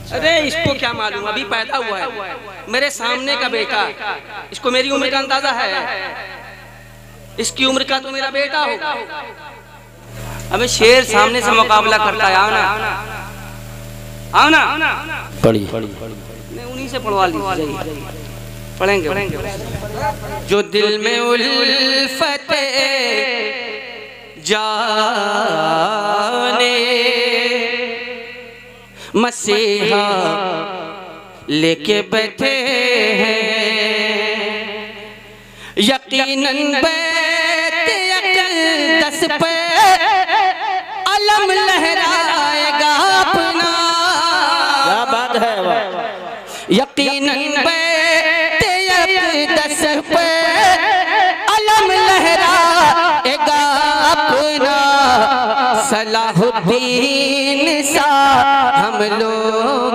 अरे इसको क्या मालूम, अभी पैदा हुआ है, मेरे सामने का बेटा, इसको मेरी उम्र का अंदाजा है, इसकी उम्र का तो मेरा बेटा होगा। अबे शेर सामने से मुकाबला करता है, आओ ना पढ़ी नहीं उन्हीं से पढ़वा लीजिए, पढ़ेंगे। जो दिल में उल्फत जाने मसीहा लेके बैठे हैं, यकीनन बैठ अक़दस पे अलम लहराएगा अपना। क्या बात है, यकीनन बैठ अक़दस पे अलम लहराएगा अपना। सलाहुद्दीन सा हम लोग,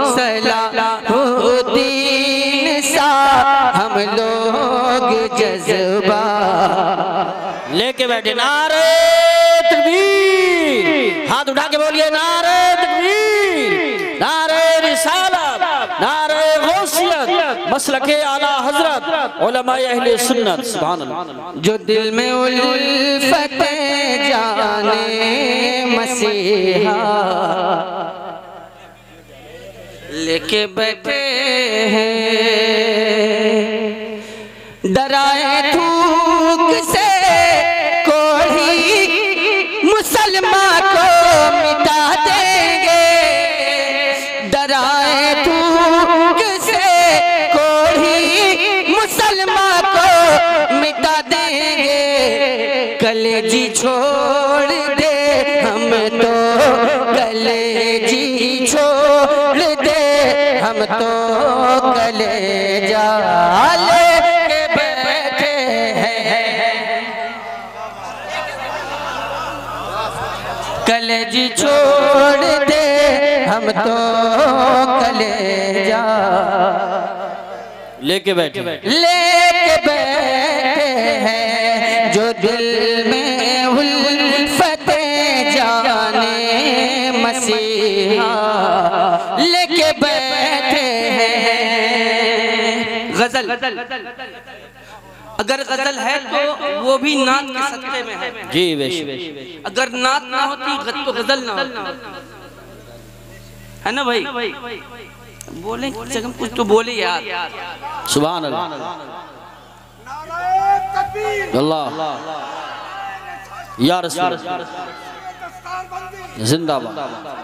सलाहुद्दीन सा हम लोग जज्बा लेके बैठे। नारे तकबीर, हाथ उठा के बोलिए नारे तकबीर, नारे रिसालत, नारे गौसियत, मसलके आला हजरत, उलमाए अहले सुन्नत। सुभान अल्लाह। जो दिल में उल्फत जाने मसीहा लेके बैठे हैं, डराए थूक से कोढ़ी मुसलमान को मिटा देंगे। डराए थूक से कोढ़ी मुसलमान को मिटा देंगे। कलेजी छोड़ दे हम तो, कलेजी छोड़ दे हम तो, कलेजा लेके बैठे हैं। कलेजी छोड़ दे हम तो, कलेजा लेके बैठे हैं। जो दिल में उल्फत जाने मसीहा लेके बैठे हैं। गजल अगर गजल है तो वो भी नात के सत्ते में है जी, बेशक। अगर नात ना होती तो गजल ना होती, है ना भाई? बोले कुछ तो बोले यार। सुभान अल्लाह, अल्लाह या रसूल, जिंदाबाद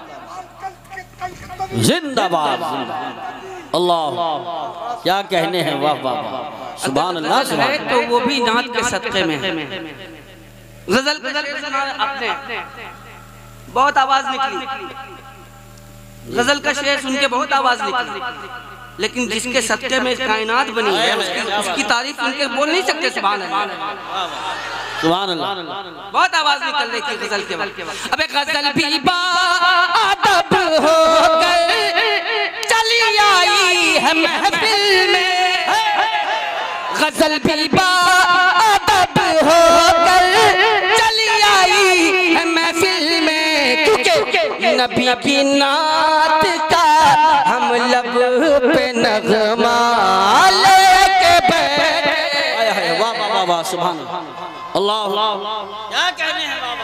जिंदाबाद। अल्लाह क्या कहने हैं, वाह वाह वाह, सुभान अल्लाह। है तो वो भी नात के सदक़े में है। गजल आपने बहुत आवाज निकली, गजल का शेर सुन के बहुत आवाज निकली, लेकिन जिसके सत्य में कायनात बनी है उसकी तारीफ सुन के बोल नहीं सकते। सुभान अल्लाह, सुभान अल्लाह। बहुत आवाज निकल रही थी गजल के वक्त। अबे गजल भी बाअदब होकर चली आई है महफिल में, गजल भी बाअदब होकर चली आई है महफिल में। क्योंकि नबी की नात का हम लब पे नगमा लेके बैठे। वाह वाह वाह, सुभान अल्लाह। क्या कहने हैं बाबा,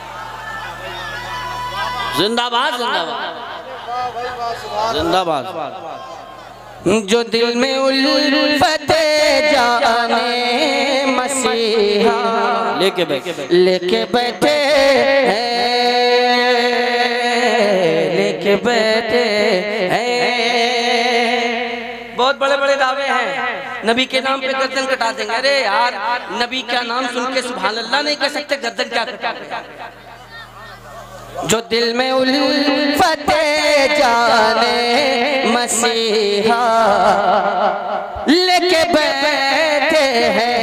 जिंदाबाद जिंदाबाद जिंदाबाद। जो दिल में उल्फत जाने मसीहा लेके बैठे हैं। बहुत बड़े बड़े दावे हैं, नबी के नाम पे गर्दन कटा देंगे। अरे यार, नबी का नाम सुन के सुभान अल्लाह नहीं कह सकते, गर्दन क्या कटा देंगे। जो दिल में उल्फत जाने मसीहा लेके बैठे हैं,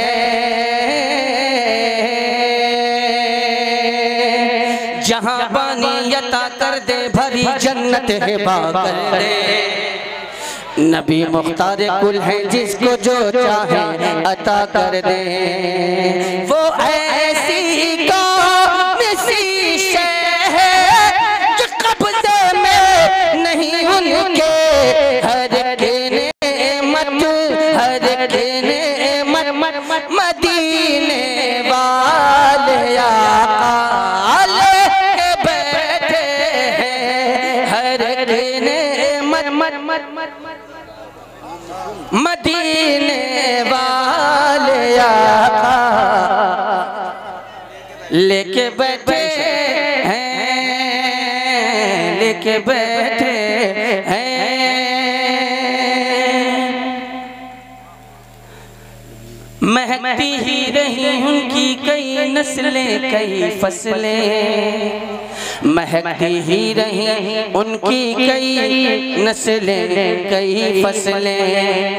जहां बानी यता कर दे भरी जन्नत है बाकर दे। नबी मुख्तार कुल है, जिसको जो चाहे अता कर दे। वो ऐसी कौन सी शय है जो कब्ज़े में नहीं उनके, देखने मदीने वाले आका लेके बैठे हैं, हर देखने मदीने वाले आका लेके बैठे हैं, लेके बैठे हैं। महकती ही रही उनकी कई नस्लें कई फसलें, महकती ही रही उनकी कई नस्लें कई फसलें,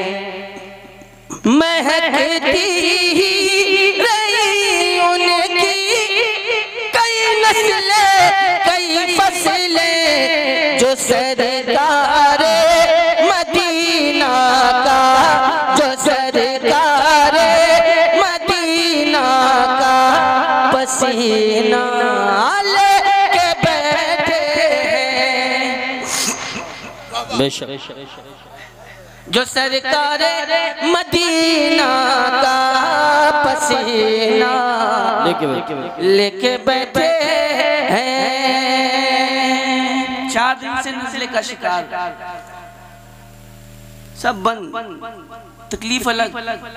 महकती ही रही उनकी कई नस्लें कई फसलें, जो सरकार मदीना का, जो सरकार मदीना का पसीना लेके बैठे हैं, बेशक जो सरकार मदीना का पसीना लेके बैठे हैं। 4 दिन से नज़ले का शिकार, सब बंद, तकलीफ अलग,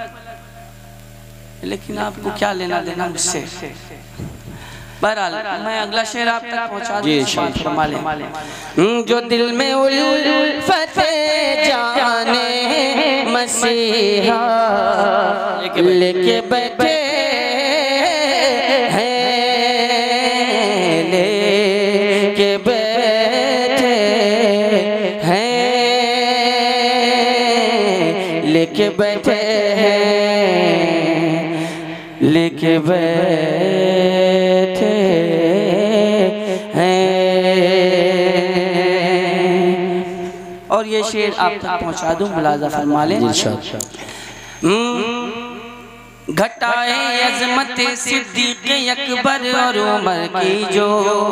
लेकिन आपको क्या लेना देना मुझसे। बहरहाल मैं अगला शेर आप तक पहुंचा दूं, फरमा लें। जो दिल में उल्फत जाने मसीहा लेके बैठे हैं, लेके बैठे हैं, लेके बैठे हैं, लेके बैठे हैं। और ये शेर आप तक पहुंचा दूं, मुलाजा फरमा लें। घटाए अज़मत सिद्दीक़ अकबर और उमर की जो,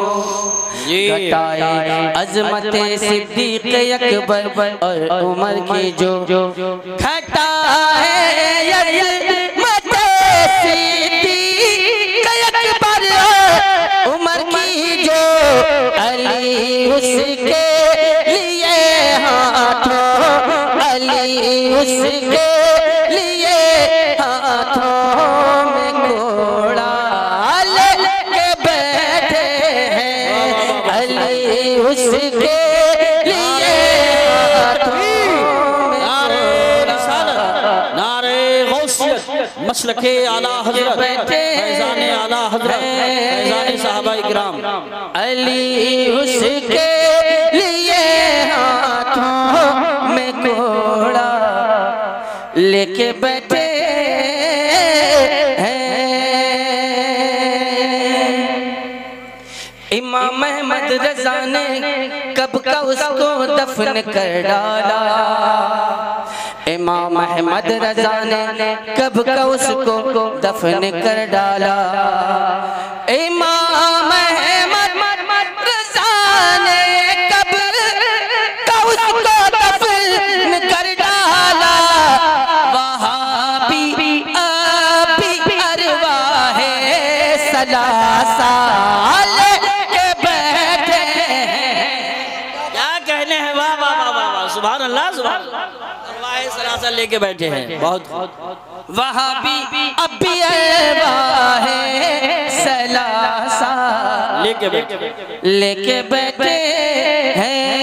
घटाए अज़मत सिद्दीक़ अकबर और उमर की जो, घटाए अज़मत सिद्दीक़ अकबर और उमर की जो, अली उसके लिए हाथों, अली उसके लिए हाथों में घोड़ा लेके बैठे हैं, अली उसके लिए हाथों में नारे गौसियत मसलके आला हज़रत फैज़ान आला हज़रत फैज़ान सहाबा इकराम, अली उसके लिए हाथों में घोड़ा लेके बैठे हैं। इमाम अहमद रज़ा ने कब का उसको दफन कर डाला, इमाम अहमद रज़ा ने कब का उसको दफन कर डाला, इमाम अहमद रज़ा ने कब का उसको दफन कर डाला। वहाँ भी अभी अरवाहे सलासा लेके बैठे हैं। क्या कहने हैं, वाह वाह वाह वाह वाह, सुभान अल्लाह सुभान अल्लाह, अरवाहे सलासा लेके बैठे हैं। बहुत वहाँ भी अभी अरवाहे सलासा लेके बैठे, लेके बैठे हैं,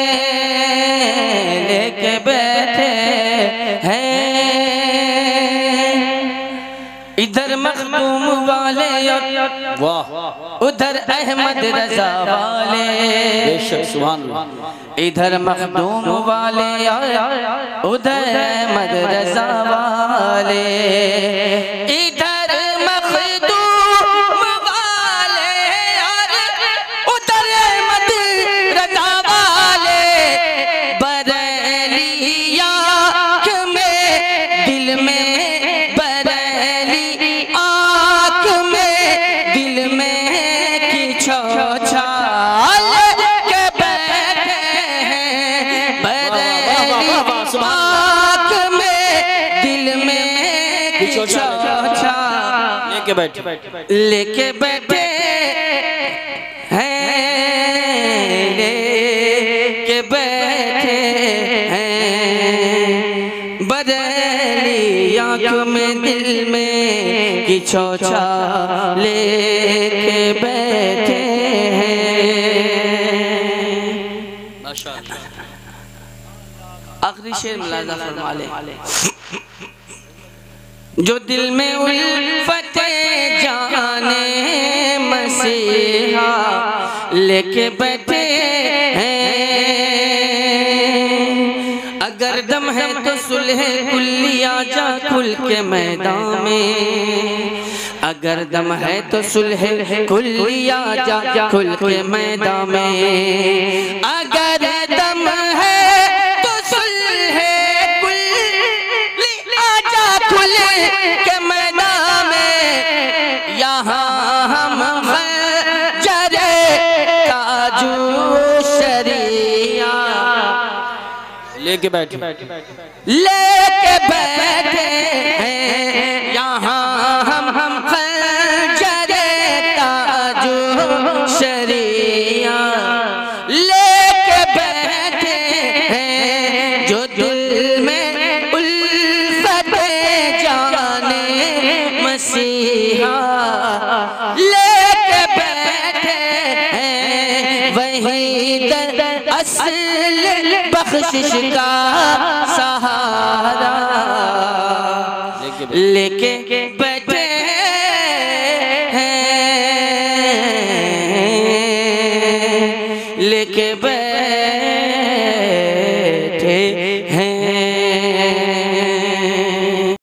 लेके बैठे हैं। इधर मखदूम वाले वाह उधर अहमद रज़ा वाले, बेशक सुभान अल्लाह, इधर मखदूम वाले उधर अहमद रज़ा वाले, इधर मखदूम वाले उधर अहमद रज़ा वाले, बरेलिया में दिल में, बरेली आँख में दिल में की छौछाल के बैठे हैं, बरेली आँख में दिल छोछा लेके बैठे लेके बैठे हैं, लेके बैठे हैं, बदली आँखों में दिल में की छोछा लेके बैठे हैं। आखिरी शेर मुलाजा फरमा ले। जो दिल में उल्फत जाने मसीहा लेके बैठे हैं, अगर दम है तो सुलह कुल्लिया जा खुल के मैदान में, अगर दम है तो सुलह कुल्लिया जा खुल के मैदान में, अगर दम है तो सुलह कुल्लिया जा खुल के मैदान में, यहाँ हम जरे काजू शरिया लेके बैठे लेके बैठे हैं, यहाँ हम जरे काजू शरिया लेके बैठे हैं, जो दिल में उल्फत जाने मसीहा लेके बैठे हैं, वही दर असल बख्शिश का